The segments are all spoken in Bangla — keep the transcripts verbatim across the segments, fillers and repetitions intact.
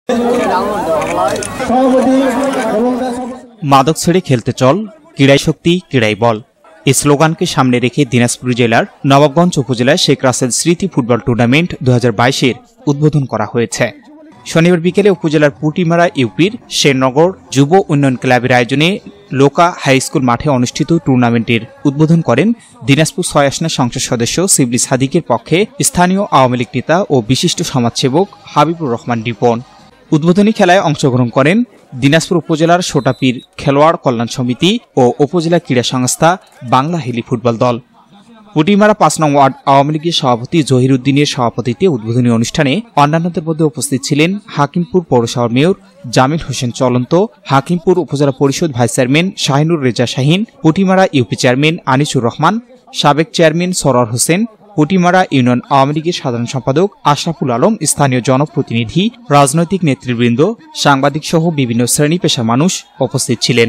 মাদক ছেড়ে খেলতে চল, ক্রীড়াই শক্তি ক্রীড়াই বল এই স্লোগানকে সামনে রেখে দিনাজপুর জেলার নবাবগঞ্জ উপজেলায় শেখ রাসেল স্মৃতি ফুটবল টুর্নামেন্ট দুই হাজার বাইশের উদ্বোধন করা হয়েছে। শনিবার বিকেলে উপজেলার পুটিমারা ইউপির শেরনগর যুব উন্নয়ন ক্লাবের আয়োজনে লোকা হাই স্কুল মাঠে অনুষ্ঠিত টুর্নামেন্টের উদ্বোধন করেন দিনাজপুর ছয় আসনের সংসদ সদস্য শিবলি সাদিকের পক্ষে স্থানীয় আওয়ামী লীগ নেতা ও বিশিষ্ট সমাজসেবক হাবিবুর রহমান রিপন। উদ্বোধনী খেলায় অংশগ্রহণ করেন দিনাজপুর উপজেলার সোটাপীর খেলোয়াড় কল্যাণ সমিতি ও উপজেলা ক্রীড়া সংস্থা বাংলা হেলি ফুটবল দল। পুটিমারা পাঁচ নং ওয়ার্ড আওয়ামী লীগের সভাপতি জহির উদ্দিনের সভাপতিত্বে উদ্বোধনী অনুষ্ঠানে অন্যান্যদের মধ্যে উপস্থিত ছিলেন হাকিমপুর পৌরসভার মেয়র জামিল হোসেন চলন্ত, হাকিমপুর উপজেলা পরিষদ vice chairman Shahinur Reza Shahin, Putimara UP chairman Anisur Rahman, সাবেক চেয়ারম্যান সরোয়ার হোসেন, পুটিমারা ইউনিয়ন আওয়ামী লীগের সাধারণ সম্পাদক আশরাফুল আলম, স্থানীয় জনপ্রতিনিধি, রাজনৈতিক নেতৃবৃন্দ, সাংবাদিক সহ বিভিন্ন শ্রেণী পেশা মানুষ উপস্থিত ছিলেন।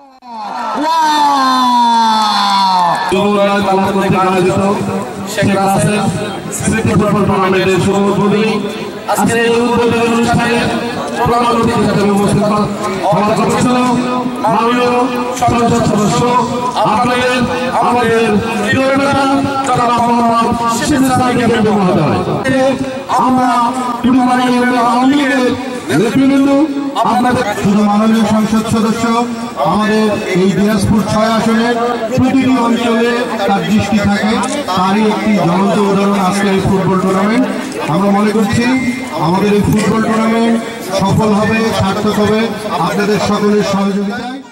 মাননীয় সংসদ সদস্য আমাদের এই দিনাজপুর ছয় আসনের প্রতিটি অঞ্চলে তার দৃষ্টি থাকে, তারই একটি জ্বলন্ত উদাহরণ আজকে এই ফুটবল টুর্নামেন্ট। আমরা মনে করছি আমাদের এই ফুটবল টুর্নামেন্ট সফল হবে, সার্থক হবে আপনাদের সকলের সহযোগিতায়।